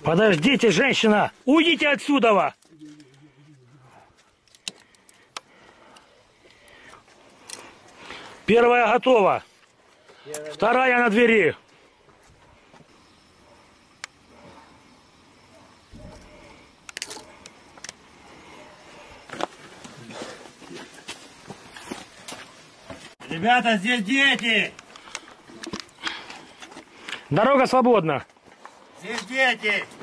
Подождите, женщина! Уйдите отсюда! Первая готова. Вторая на двери. Ребята, здесь дети! Дорога свободна. Здесь дети!